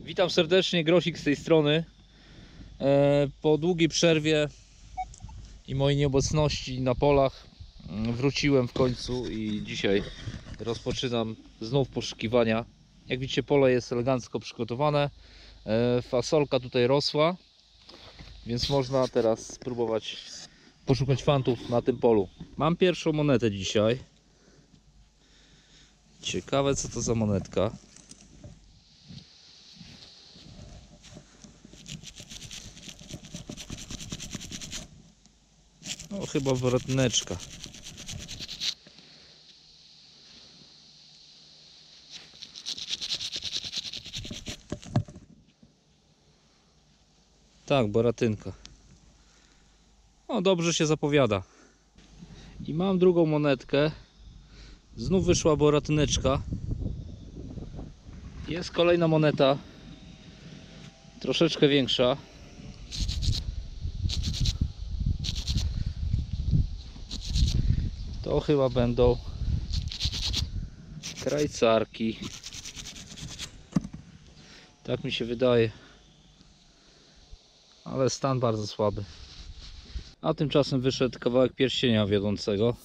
Witam serdecznie, Grosik z tej strony. Po długiej przerwie i mojej nieobecności na polach wróciłem w końcu i dzisiaj rozpoczynam znów poszukiwania. Jak widzicie, pole jest elegancko przygotowane. Fasolka tutaj rosła, więc można teraz spróbować poszukać fantów na tym polu. Mam pierwszą monetę dzisiaj. Ciekawe, co to za monetka. No, chyba wrotneczka. Tak, boratynka. O, dobrze się zapowiada. I mam drugą monetkę. Znów wyszła boratyneczka. Jest kolejna moneta. Troszeczkę większa. To chyba będą krajcarki. Tak mi się wydaje. Ale stan bardzo słaby. A tymczasem wyszedł kawałek pierścienia wiodącego.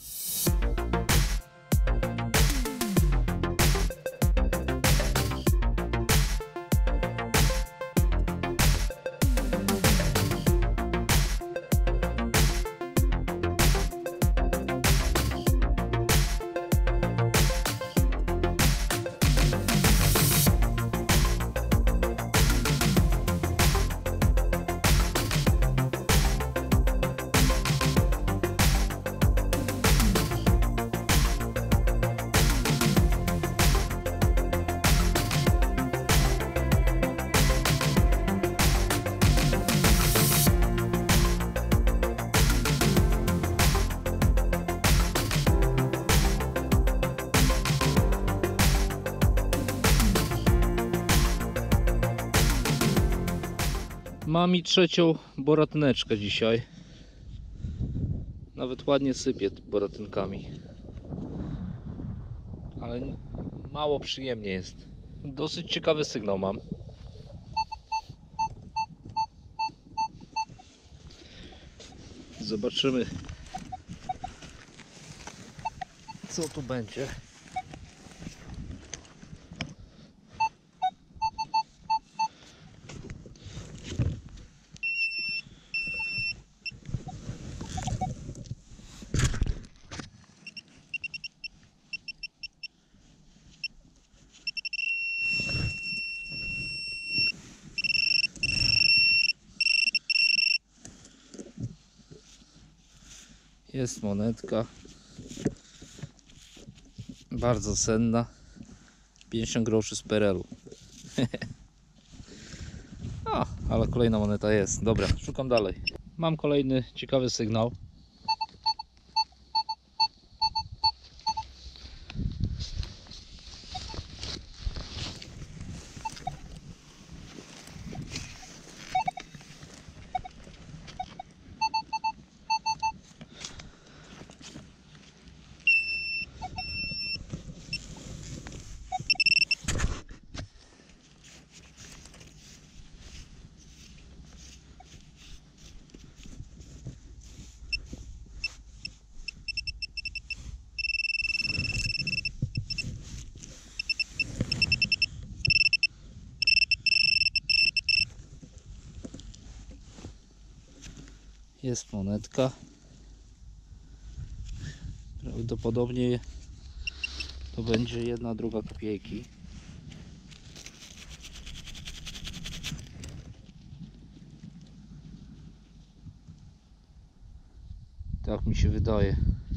Mam i trzecią boratyneczkę dzisiaj. Nawet ładnie sypie boratynkami. Ale mało przyjemnie jest. Dosyć ciekawy sygnał mam. Zobaczymy, co tu będzie. Jest monetka. Bardzo cenna. 50 groszy z PRL-u. A, ale kolejna moneta jest. Dobra, szukam dalej. Mam kolejny ciekawy sygnał. Jest monetka. Prawdopodobnie to będzie 1/2 kopejki. Tak mi się wydaje.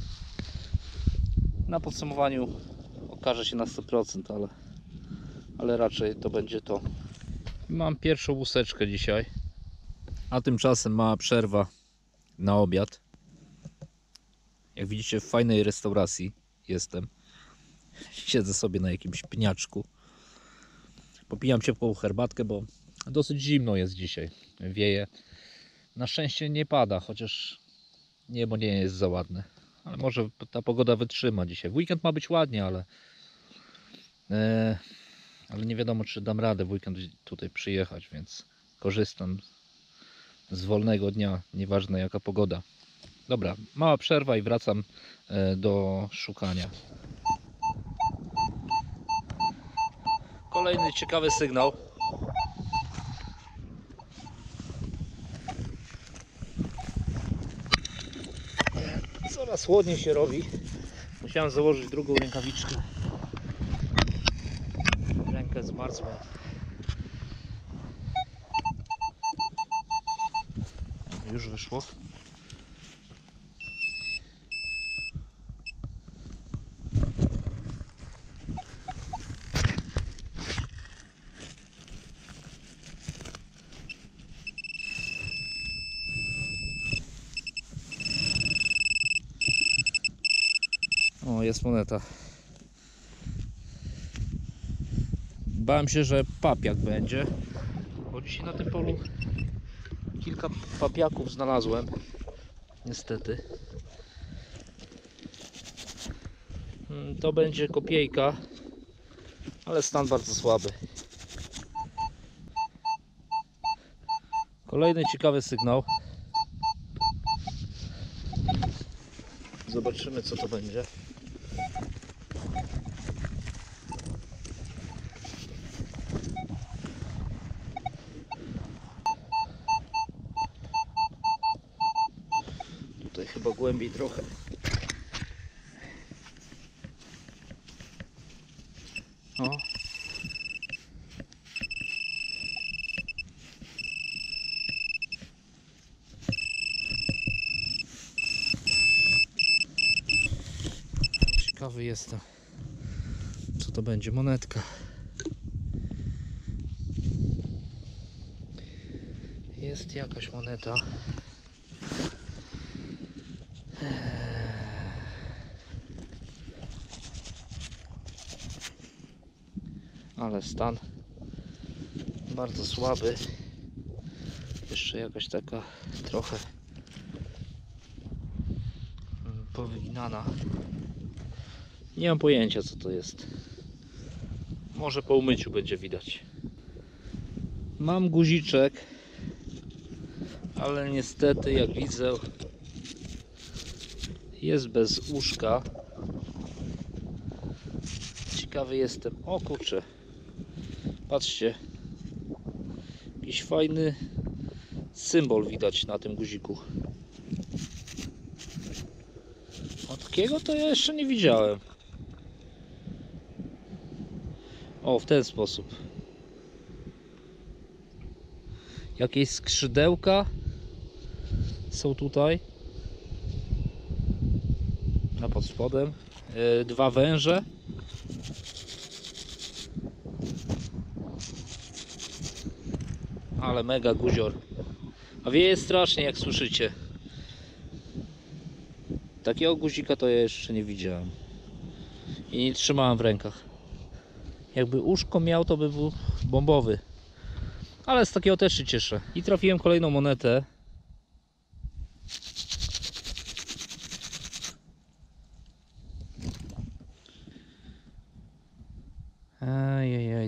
Na podsumowaniu okaże się na 100%, ale raczej to będzie to. Mam pierwszą łuseczkę dzisiaj. A tymczasem mała przerwa na obiad. Jak widzicie, w fajnej restauracji jestem. Siedzę sobie na jakimś pniaczku. Popijam ciepłą herbatkę, bo dosyć zimno jest dzisiaj. Wieje. Na szczęście nie pada, chociaż niebo nie jest za ładne. Ale może ta pogoda wytrzyma dzisiaj. W weekend ma być ładnie, ale nie wiadomo, czy dam radę w weekend tutaj przyjechać, więc korzystam z wolnego dnia, nieważne jaka pogoda. Dobra, mała przerwa i wracam do szukania. Kolejny ciekawy sygnał. Coraz chłodniej się robi. Musiałem założyć drugą rękawiczkę. Rękę zmarzła. Już wyszło. O, jest moneta. Bałem się, że papiak będzie, bo dzisiaj na tym polu kilka papiaków znalazłem. Niestety. To będzie kopiejka, ale stan bardzo słaby. Kolejny ciekawy sygnał. Zobaczymy, co to będzie. Tutaj chyba głębiej trochę. O. Ciekawy jestem, co to będzie. Monetka. Jest jakaś moneta. Ale stan bardzo słaby. Jeszcze jakaś taka trochę powyginana. Nie mam pojęcia, co to jest. Może po umyciu będzie widać. Mam guziczek, ale niestety, jak widzę, jest bez uszka. Ciekawy jestem. O kurczę, patrzcie, jakiś fajny symbol widać na tym guziku. Od takiego to ja jeszcze nie widziałem. O, w ten sposób. Jakieś skrzydełka są tutaj. A pod spodem dwa węże. Ale mega guzior. A wieje strasznie, jak słyszycie. Takiego guzika to ja jeszcze nie widziałem. I nie trzymałem w rękach. Jakby uszko miał, to by był bombowy. Ale z takiego też się cieszę. I trafiłem kolejną monetę. Ajajaj,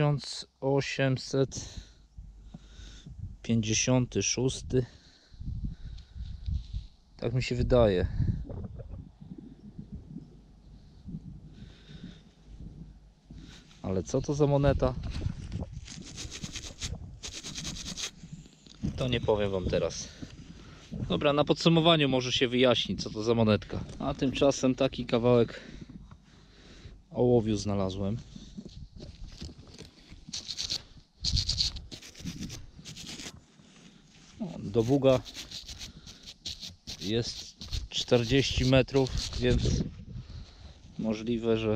1856. Tak mi się wydaje. Ale co to za moneta? To nie powiem wam teraz. Dobra, na podsumowaniu może się wyjaśni, co to za monetka. A tymczasem taki kawałek ołowiu znalazłem. Do Buga jest 40 metrów, więc możliwe, że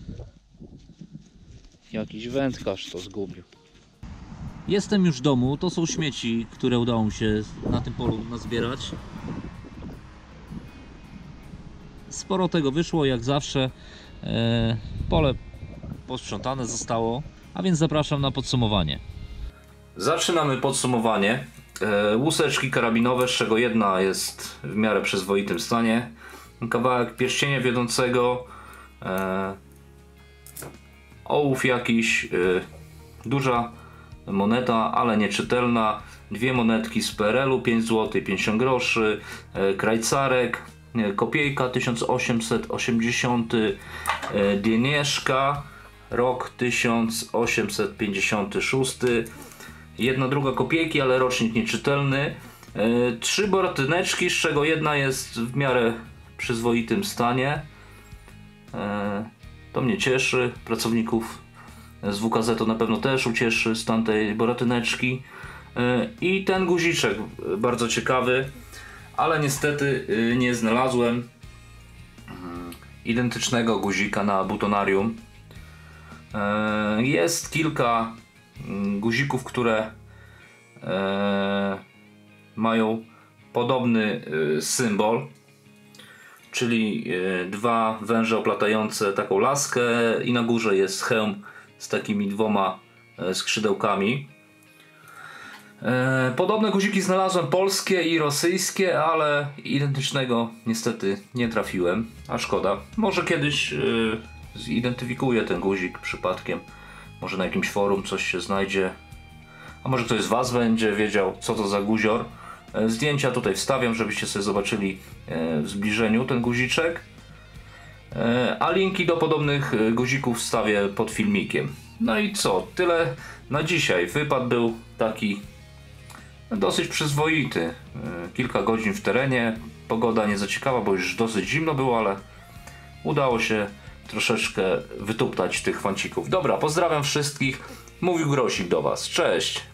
jakiś wędkarz to zgubił. Jestem już w domu. To są śmieci, które udało mi się na tym polu nazbierać. Sporo tego wyszło, jak zawsze. Pole posprzątane zostało, a więc zapraszam na podsumowanie. Zaczynamy podsumowanie. Łuseczki karabinowe, z czego jedna jest w miarę przyzwoitym stanie. Kawałek pierścienia wiodącego. Ołów jakiś, duża moneta, ale nieczytelna. Dwie monetki z PRL-u, 5 zł 50 groszy, krajcarek, kopiejka 1880, Dienieszka, rok 1856, jedna druga kopiejki, ale rocznik nieczytelny, 3 boratyneczki, z czego jedna jest w miarę przyzwoitym stanie. To mnie cieszy, pracowników z WKZ to na pewno też ucieszy stan tej boratyneczki. I ten guziczek bardzo ciekawy, ale niestety nie znalazłem identycznego guzika na butonarium. Jest kilka guzików, które mają podobny symbol, czyli dwa węże oplatające taką laskę i na górze jest hełm z takimi dwoma skrzydełkami. Podobne guziki znalazłem, polskie i rosyjskie, ale identycznego niestety nie trafiłem, a szkoda. Może kiedyś zidentyfikuję ten guzik przypadkiem, może na jakimś forum coś się znajdzie, a może ktoś z Was będzie wiedział, co to za guzior. Zdjęcia tutaj wstawiam, żebyście sobie zobaczyli w zbliżeniu ten guziczek, a linki do podobnych guzików wstawię pod filmikiem. No i co, tyle na dzisiaj. Wypad był taki dosyć przyzwoity. Kilka godzin w terenie, pogoda nie za ciekawa, bo już dosyć zimno było, ale udało się troszeczkę wytuptać tych fancików. Dobra, pozdrawiam wszystkich. Mówił Grosik do Was. Cześć!